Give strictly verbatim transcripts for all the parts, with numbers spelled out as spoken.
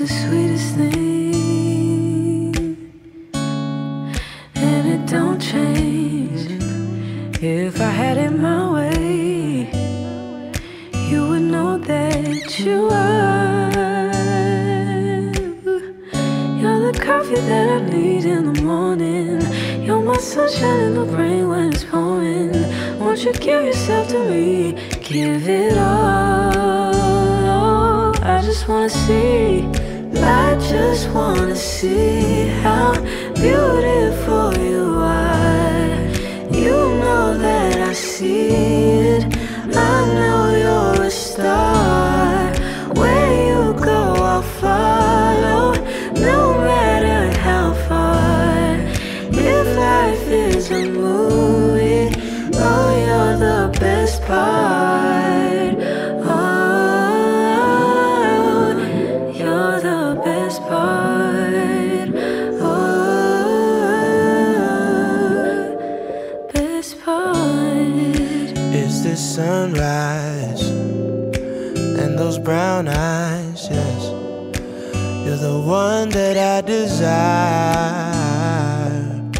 the sweetest thing, and it don't change. If I had it my way, you would know that you are. You're the coffee that I need in the morning. You're my sunshine in the rain when it's pouring. Won't you give yourself to me? Give it all. I just wanna see, I just wanna see how beautiful you are. You know that I see it. I know you're a star. Where you go, I'll follow, no matter how far. If life is a movie, oh, you're the best part. Oh, you're the best part. Oh, best part. It's the sunrise and those brown eyes, yes. You're the one that I desire.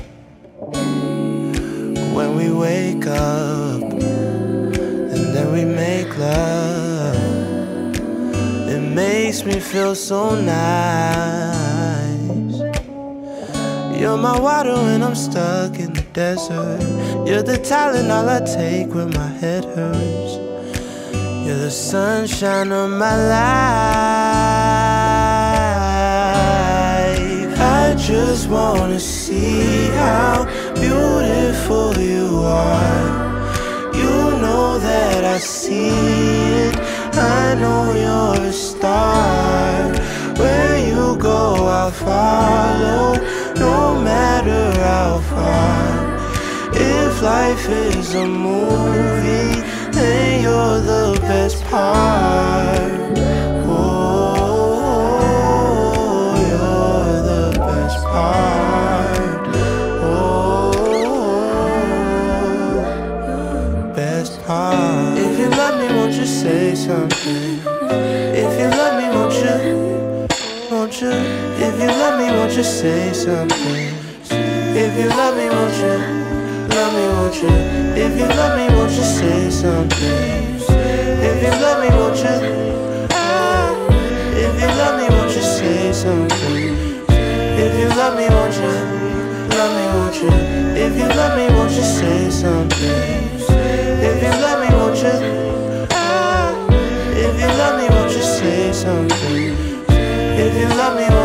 When we wake up and then we make love, it makes me feel so nice. You're my water when I'm stuck in the desert. You're the Tylenol I take when my head hurts. You're the sunshine of my life. I just wanna see how beautiful you are. You know that I see it. I know you're a star. Where you go, I'll follow, no matter how far. If life is a movie, then you're the best part. Oh, you're the best part. Oh, best part. If you love me, won't you say something? If you love me, won't you? Won't you? If you love me, won't you say something? If you love me, won't you? Love me, won't you? If you love me, won't you say something? If you love me, won't you? If you love me, won't you say something? If you love me, won't you? Love me, won't you? If you love me, won't you say something? If you love me, won't you? If you love me, won't you say something? If you love me,